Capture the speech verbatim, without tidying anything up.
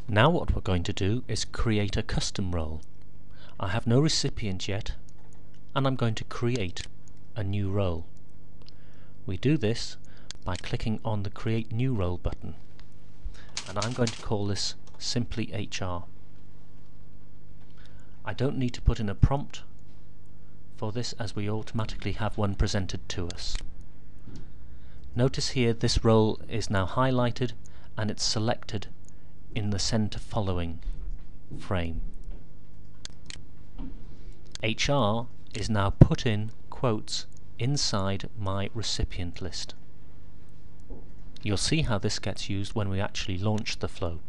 Now what we're going to do is create a custom role. I have no recipient yet, and I'm going to create a new role. We do this by clicking on the Create New Role button, and I'm going to call this simply H R. I don't need to put in a prompt for this, as we automatically have one presented to us. Notice here this role is now highlighted and it's selected in the Send to Following frame. H R is now put in quotes inside my recipient list. You'll see how this gets used when we actually launch the flow.